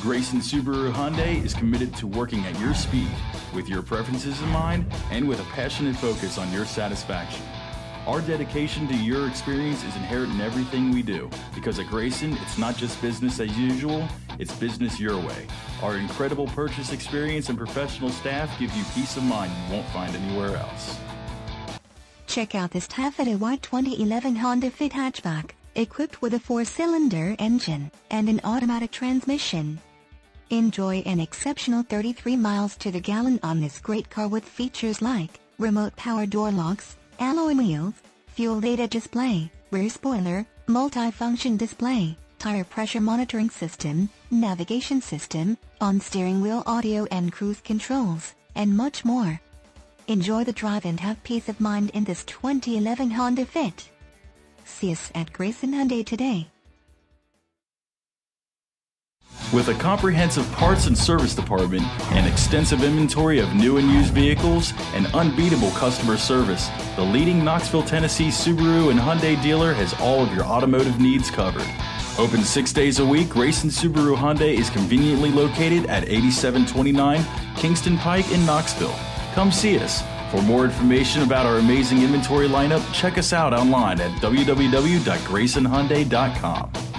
Grayson Subaru Hyundai is committed to working at your speed, with your preferences in mind, and with a passionate focus on your satisfaction. Our dedication to your experience is inherent in everything we do, because at Grayson, it's not just business as usual, it's business your way. Our incredible purchase experience and professional staff give you peace of mind you won't find anywhere else. Check out this taffeta white 2011 Honda Fit hatchback, equipped with a 4-cylinder engine and an automatic transmission. Enjoy an exceptional 33 miles to the gallon on this great car with features like remote power door locks, alloy wheels, fuel data display, rear spoiler, multi-function display, tire pressure monitoring system, navigation system, on-steering wheel audio and cruise controls, and much more. Enjoy the drive and have peace of mind in this 2011 Honda Fit. See us at Grayson Hyundai today. With a comprehensive parts and service department, an extensive inventory of new and used vehicles, and unbeatable customer service, the leading Knoxville, Tennessee Subaru and Hyundai dealer has all of your automotive needs covered. Open 6 days a week, Grayson Subaru Hyundai is conveniently located at 8729 Kingston Pike in Knoxville. Come see us. For more information about our amazing inventory lineup, check us out online at www.graysonhyundai.com.